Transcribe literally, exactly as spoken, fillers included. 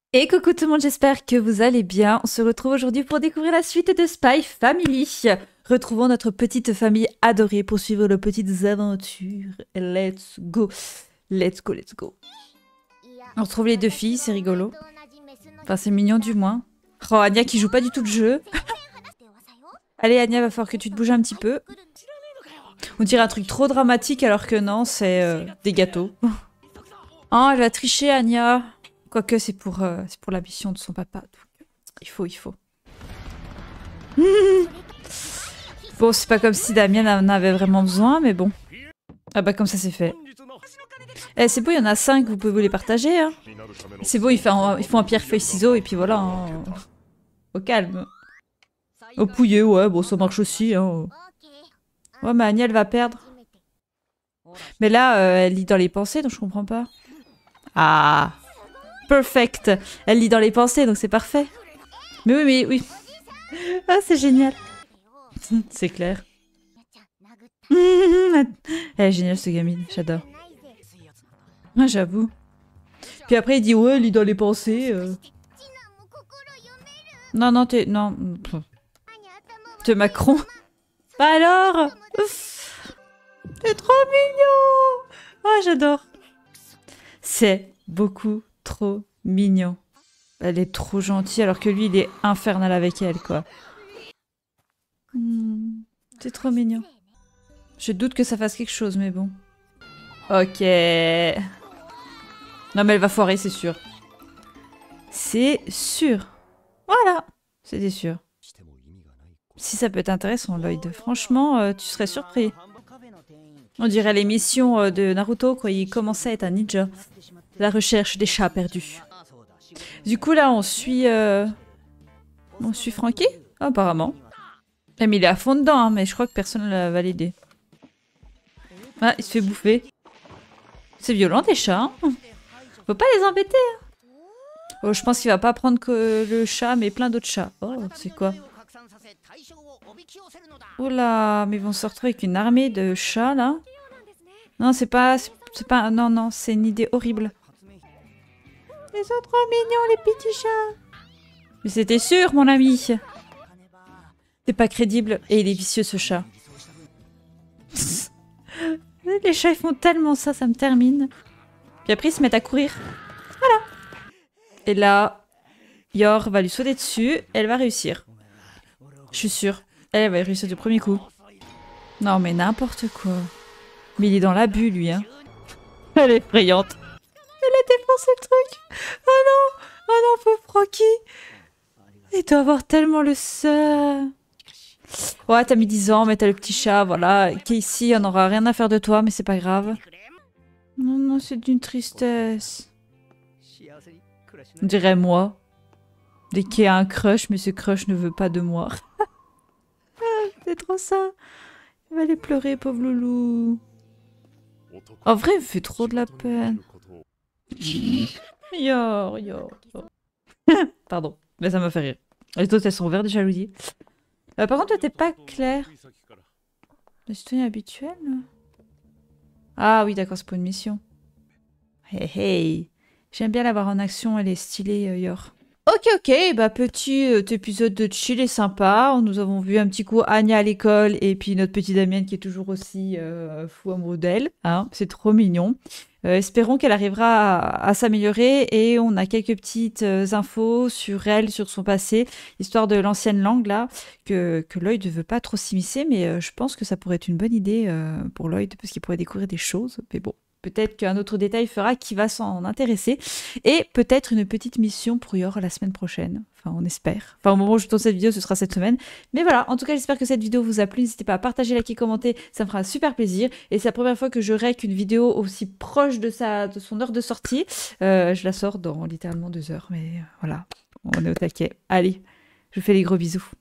Et coucou tout le monde, j'espère que vous allez bien. On se retrouve aujourd'hui pour découvrir la suite de Spy Family. Retrouvons notre petite famille adorée pour suivre nos petites aventures. Let's go. Let's go, let's go. On retrouve les deux filles, c'est rigolo. Enfin, c'est mignon du moins. Oh, Anya qui joue pas du tout le jeu. Allez, Anya, va falloir que tu te bouges un petit peu. On dirait un truc trop dramatique alors que non, c'est euh, des gâteaux. Oh, elle a triché, Anya. Quoique c'est pour, euh, c'est pour la mission de son papa. Donc, il faut, il faut. Bon, c'est pas comme si Damien en avait vraiment besoin, mais bon. Ah bah comme ça c'est fait. Eh, c'est beau, il y en a cinq, vous pouvez vous les partager. Hein. C'est beau, ils font, ils font un pierre-feuille-ciseau et puis voilà. Hein. Au calme. Au pouilleux, ouais, bon ça marche aussi. Hein. Ouais, mais Anya elle va perdre. Mais là, euh, elle lit dans les pensées, donc je comprends pas. Ah, perfect. Elle lit dans les pensées, donc c'est parfait. Mais oui, mais oui. Ah, c'est génial. C'est clair. Elle est géniale, cette gamine. J'adore. Ah, j'avoue. Puis après, il dit, ouais, lis dans les pensées. Euh... Non, non, t'es... Non. T'es Macron. Bah alors. T'es trop mignon. Ah, j'adore. C'est beaucoup trop mignon. Elle est trop gentille alors que lui il est infernal avec elle quoi. Mmh, c'est trop mignon. Je doute que ça fasse quelque chose mais bon. Ok. Non mais elle va foirer c'est sûr. C'est sûr. Voilà. C'était sûr. Si ça peut être intéressant Lloyd. Franchement euh, tu serais surpris. On dirait l'émission euh, de Naruto quand il commençait à être un ninja. La recherche des chats perdus. Du coup, là, on suit... Euh... On suit Frankie apparemment. Eh, mais il est à fond dedans, hein, mais je crois que personne ne l'a validé. Ah, il se fait bouffer. C'est violent, des chats. Hein. Faut pas les embêter. Hein. Oh, je pense qu'il va pas prendre que le chat, mais plein d'autres chats. Oh, c'est quoi? Oh là, mais ils vont se retrouver avec une armée de chats, là. Non, c'est pas... C'est pas... Non, non, c'est une idée horrible. Ils sont trop mignons, les petits chats. Mais c'était sûr, mon ami. C'est pas crédible. Et il est vicieux, ce chat. Les chats, ils font tellement ça, ça me termine. Puis après, ils se mettent à courir. Voilà. Et là, Yor va lui sauter dessus. Elle va réussir. Je suis sûre. Elle va réussir du premier coup. Non, mais n'importe quoi. Mais il est dans l'abus, lui. Hein. Elle est effrayante. Elle a défoncé le truc. Oh non. Oh non, pauvre Frankie. Il doit avoir tellement le seum. Ouais, t'as mis dix ans, mais t'as le petit chat, voilà. Qui est ici, on n'aura rien à faire de toi, mais c'est pas grave. Non, non, c'est d'une tristesse. On dirait moi. Dès qu'il y a un crush, mais ce crush ne veut pas de moi. C'est trop ça. Il va aller pleurer, pauvre loulou. En vrai, il me fait trop de la peine. Yor, yor, yor. Pardon, mais ça m'a fait rire. Les autres, elles sont vertes de jalousie. Euh, par contre, toi, t'es pas clair. Le citoyen habituel. Ah oui, d'accord, c'est pour une mission. Hey, hey. J'aime bien l'avoir en action, elle est stylée, euh, Yor. Ok, ok, bah petit euh, épisode de chill et sympa. Nous avons vu un petit coup Anya à l'école et puis notre petite Damienne qui est toujours aussi euh, fou amoureux d'elle. Hein, c'est trop mignon. Euh, espérons qu'elle arrivera à, à s'améliorer et on a quelques petites euh, infos sur elle, sur son passé, histoire de l'ancienne langue là, que, que Lloyd ne veut pas trop s'immiscer, mais euh, je pense que ça pourrait être une bonne idée euh, pour Lloyd parce qu'il pourrait découvrir des choses. Mais bon, peut-être qu'un autre détail fera qu'il va s'en intéresser. Et peut-être une petite mission pour Yor la semaine prochaine. Enfin, on espère. Enfin, au moment où je tourne cette vidéo, ce sera cette semaine. Mais voilà, en tout cas, j'espère que cette vidéo vous a plu. N'hésitez pas à partager, liker, commenter. Ça me fera super plaisir. Et c'est la première fois que je rec une vidéo aussi proche de, sa, de son heure de sortie. Euh, je la sors dans littéralement deux heures. Mais voilà, on est au taquet. Allez, je vous fais des gros bisous.